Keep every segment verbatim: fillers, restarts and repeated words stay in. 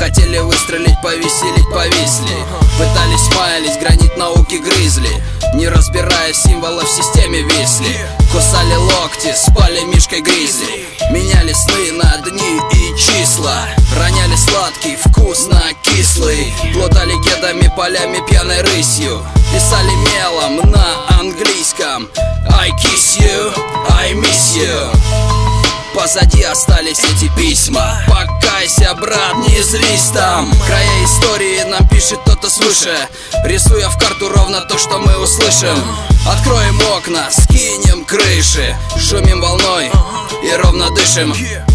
Хотели выстрелить, повеселить, повисли. Пытались маялись, гранит науки грызли. Не разбирая символов, в системе висли. Кусали локти, спали мишкой гризли. Меняли сны на дни и числа. Роняли сладкий, вкусно кислый. Плутали кедами, полями, пьяной рысью. Писали мелом на английском: I kiss you, I miss you. Позади остались эти письма. Покайся, брат, не злись там. Края истории нам пишет кто-то свыше, рисуя в карту ровно то, что мы услышим. Откроем окна, скинем крыши, шумим волной и ровно дышим.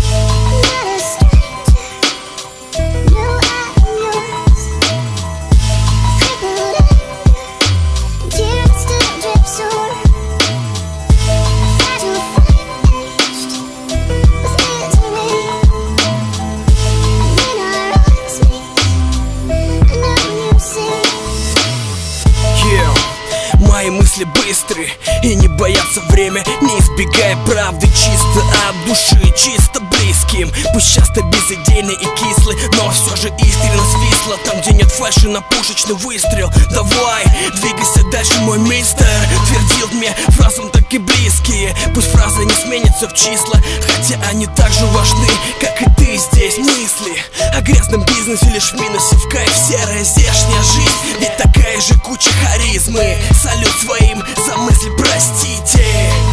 Мои мысли быстры и не боятся время, не избегая правды, чисто от души, чисто близким. Пусть часто безидейный и кислый, но все же искренность висла. Там, где нет фальши, на пушечный выстрел. Давай, двигайся дальше, мой мистер. Твердил мне фразам так и близкие. Пусть фразы не сменятся в числа, хотя они так же важны, как и ты здесь. Мысли о грязном бизнесе лишь в минусе, в кайф серая здешняя жизнь. Ведь такая же куча харизмы. Салют своим за мысли, простите.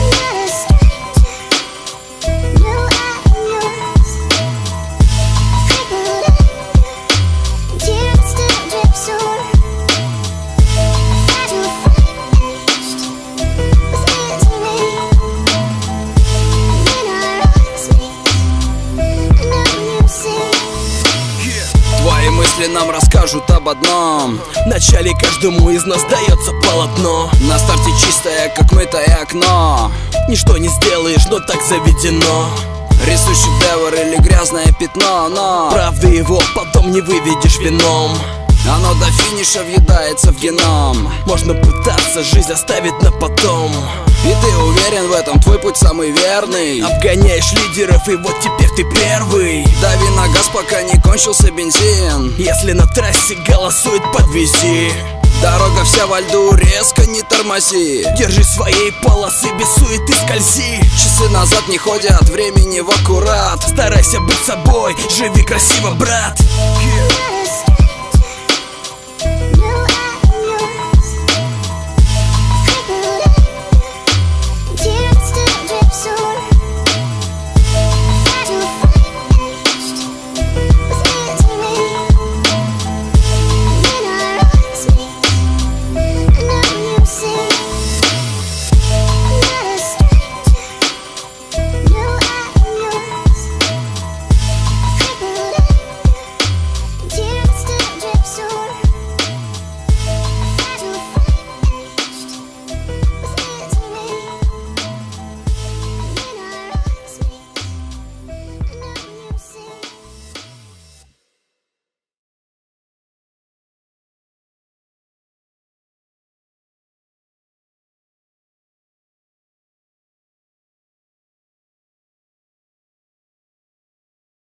Твои мысли нам расскажут об одном: вначале каждому из нас дается полотно. На старте чистое, как мытое окно. Ничто не сделаешь, но так заведено. Рисуй шедевр или грязное пятно, но правды его потом не выведешь вином. Оно до финиша въедается в геном. Можно пытаться жизнь оставить на потом, и ты уверен в этом, твой путь самый верный. Обгоняешь лидеров, и вот теперь ты первый. Дави на газ, пока не кончился бензин. Если на трассе голосует, подвези. Дорога вся во льду, резко не тормози. Держи своей полосы, без суеты скользи. Часы назад не ходят, времени в аккурат. Старайся быть собой, живи красиво, брат.